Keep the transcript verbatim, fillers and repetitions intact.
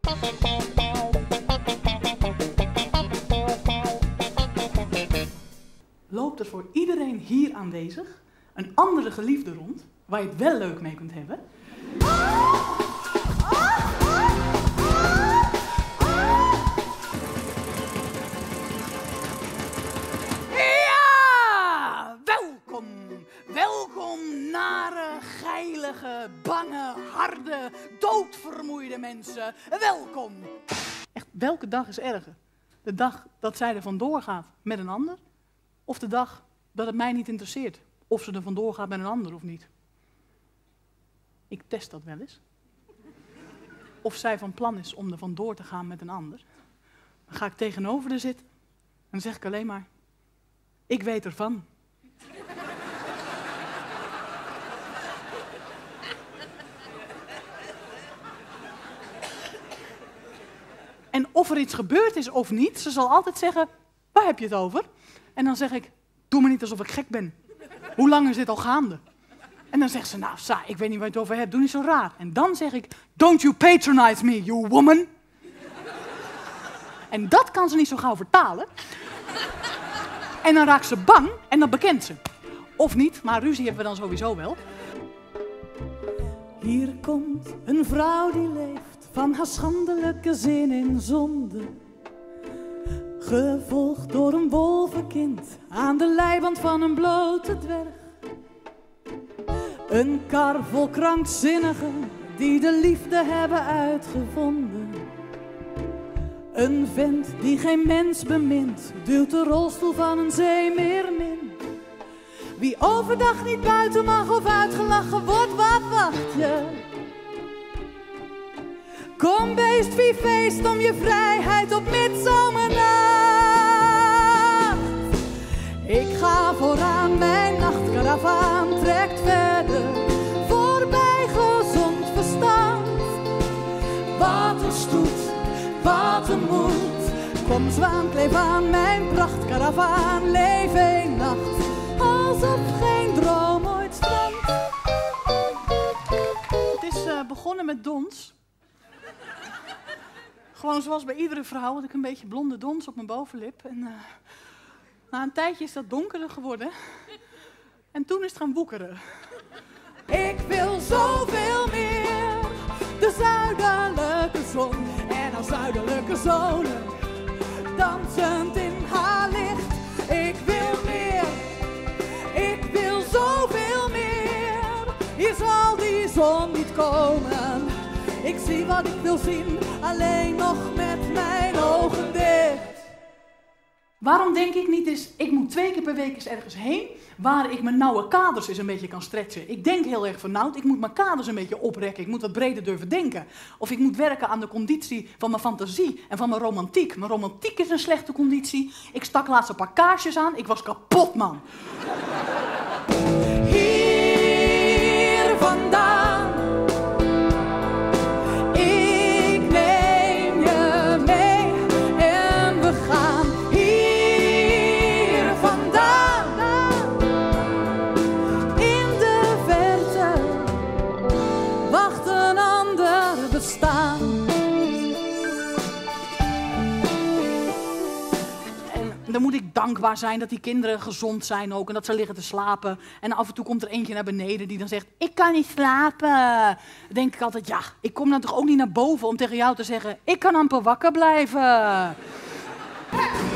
Loopt er voor iedereen hier aanwezig een andere geliefde rond, waar je het wel leuk mee kunt hebben? Ja! Welkom! Welkom, nare, geilige, bange, harde, doodvermoeide mensen. Welkom! Echt, welke dag is erger? De dag dat zij er vandoor gaat met een ander? Of de dag dat het mij niet interesseert of ze er vandoor gaat met een ander of niet? Ik test dat wel eens. Of zij van plan is om er vandoor te gaan met een ander. Dan ga ik tegenover haar zitten en dan zeg ik alleen maar: ik weet ervan. En of er iets gebeurd is of niet, ze zal altijd zeggen: waar heb je het over? En dan zeg ik: doe me niet alsof ik gek ben. Hoe lang is dit al gaande? En dan zegt ze: nou, Sa, ik weet niet waar je het over hebt, doe niet zo raar. En dan zeg ik: don't you patronize me, you woman. En dat kan ze niet zo gauw vertalen. En dan raakt ze bang en dat bekent ze. Of niet, maar ruzie hebben we dan sowieso wel. Hier komt een vrouw die leeft van haar schandelijke zin in zonde. Gevolgd door een wolvenkind aan de leiband van een blote dwerg. Een kar vol krankzinnigen die de liefde hebben uitgevonden. Een vent die geen mens bemint, duwt de rolstoel van een zeemeermin. Wie overdag niet buiten mag of uitgelachen wordt, wat wacht je? Kom beest, wie feest om je vrijheid op midzomernacht. Ik ga vooraan, mijn nachtkaravaan trekt verder, voorbij gezond verstand. Wat een stoet, wat een moed, kom zwaan, kleef aan mijn prachtkaravaan. Leef een nacht, alsof geen droom ooit strandt. Het is uh, begonnen met dons. Gewoon zoals bij iedere vrouw had ik een beetje blonde dons op mijn bovenlip. En uh, na een tijdje is dat donkerder geworden. En toen is het gaan woekeren. Ik wil zoveel meer, de zuidelijke zon en haar zuidelijke zonen, dansend in haar licht. Ik wil meer, ik wil zoveel meer, hier zal die zon niet komen. Ik zie wat ik wil zien, alleen nog met mijn ogen dicht. Waarom denk ik niet eens, ik moet twee keer per week eens ergens heen, waar ik mijn nauwe kaders eens een beetje kan stretchen. Ik denk heel erg vernauwd, ik moet mijn kaders een beetje oprekken, ik moet wat breder durven denken. Of ik moet werken aan de conditie van mijn fantasie en van mijn romantiek. Mijn romantiek is een slechte conditie. Ik stak laatst een paar kaarsjes aan, ik was kapot, man. Hier vandaan. Dan moet ik dankbaar zijn dat die kinderen gezond zijn ook en dat ze liggen te slapen. En af en toe komt er eentje naar beneden die dan zegt: ik kan niet slapen. Dan denk ik altijd: ja, ik kom dan toch ook niet naar boven om tegen jou te zeggen: ik kan amper wakker blijven.